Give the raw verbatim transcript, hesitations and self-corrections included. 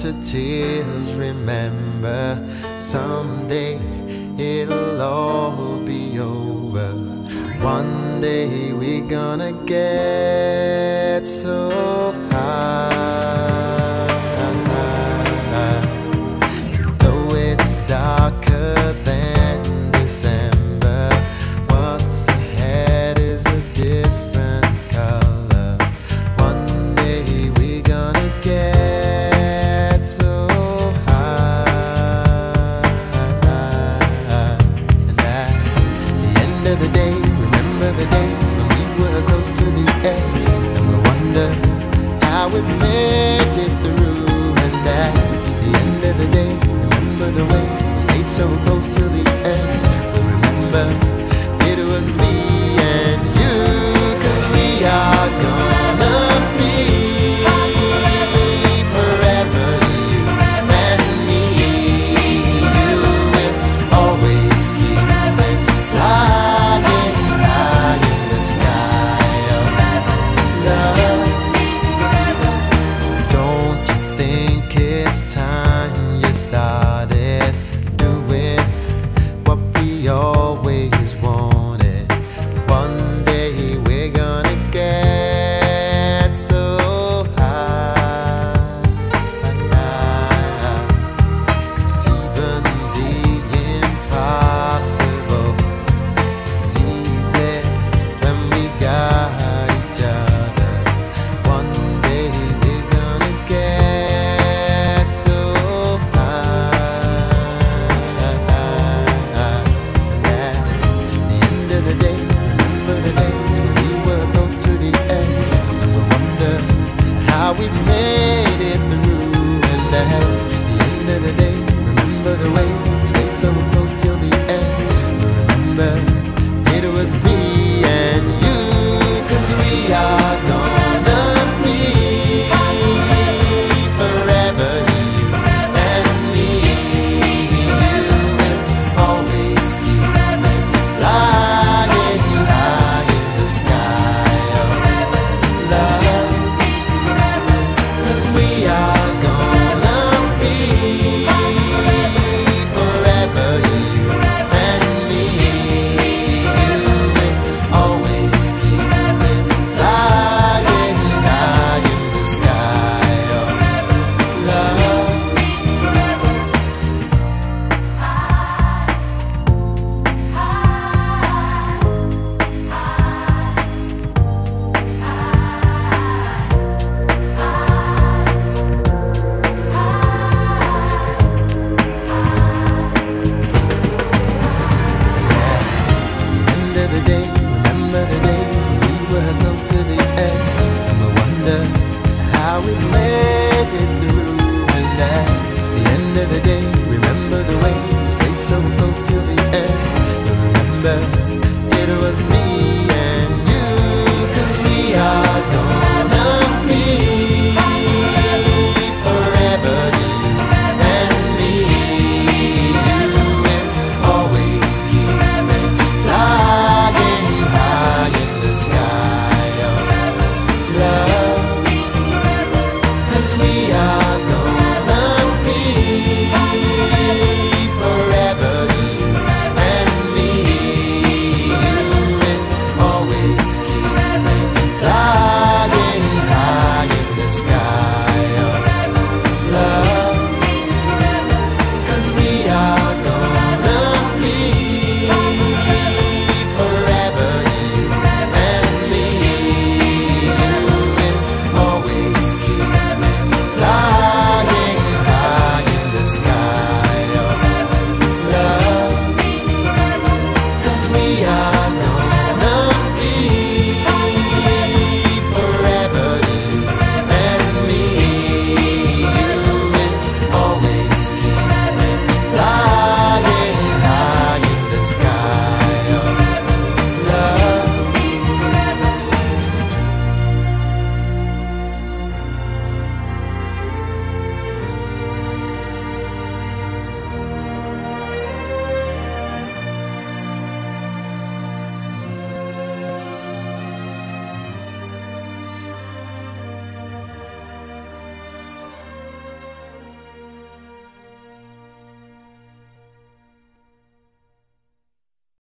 to tears. Remember, someday it'll all be over. One day we're gonna get so high. Though it's darker than December, what's ahead is a different color. One day we're gonna get so high. And at the end of the day, remember the days when we were close to the edge, and we wonder how we made it through. And at the end of the day, remember the way we stayed so close till the end. We remember it was me and you, 'cause we are gone.